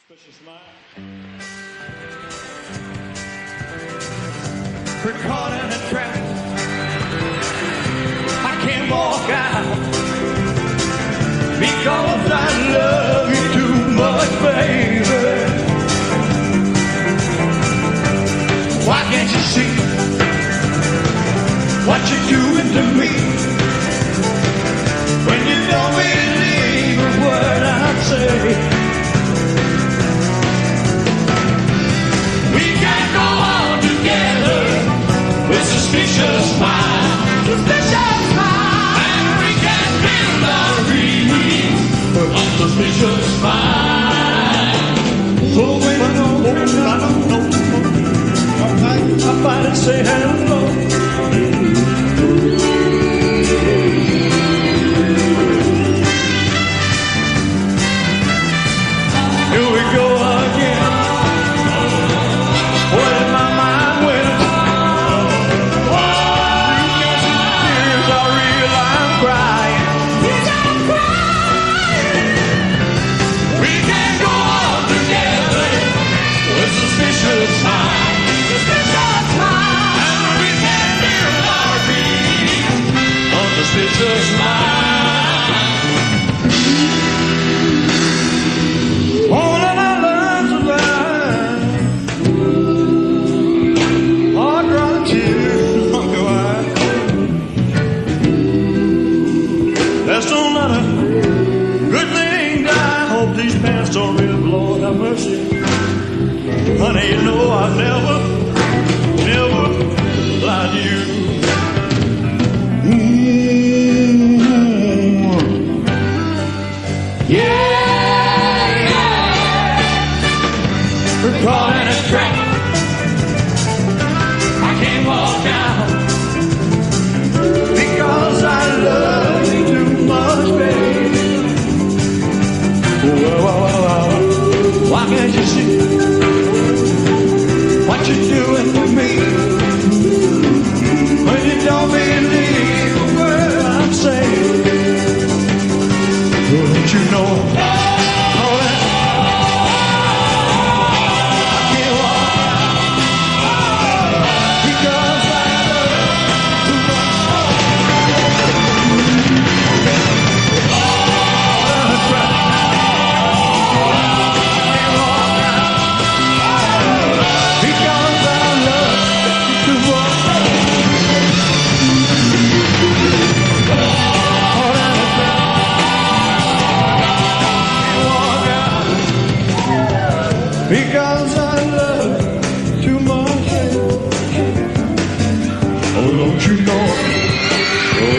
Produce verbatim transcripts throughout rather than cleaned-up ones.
Suspicious mind. We're caught in a trap. I can't walk out because I love you too much, baby. Why can't you see what you're doing to me? When you don't believe a word I say, we can't go on together with suspicious minds, suspicious minds, and we can't build our dreams on suspicious minds. Oh, when I know, I don't know, I finally say hello. Here we go again. Where my mind went. Tears are real, I'm crying. I'm crying. We can't go on together with suspicious minds, suspicious minds, and we can't build our dreams on suspicious minds. That's no matter. Good thing I hope these pants don't really blow. Have mercy. Honey, you know I've never, never lied to you. Mm-hmm. Yeah, yeah. We're caught in a trap. I can't walk out because I love you too much, baby. Whoa, whoa, whoa. Why can't you see what you're doing to me? When you don't believe a word I'm saying, don't you know? All that I can't walk out because I love you too much. Because I love too much. Oh, don't you know? Oh,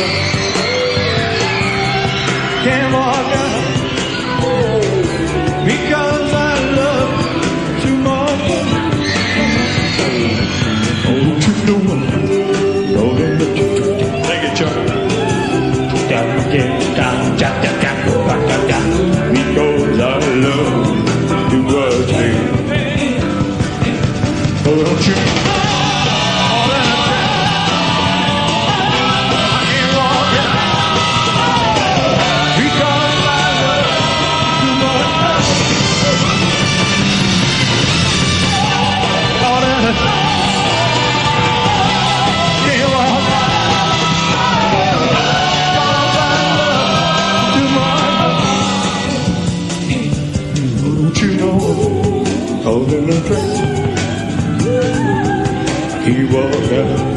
can't walk out because I love too much. Oh, don't you know? Oh, don't you know? Take it, Chuck. Because I love too much, baby. Oh, don't you? Holding the train, he walked out.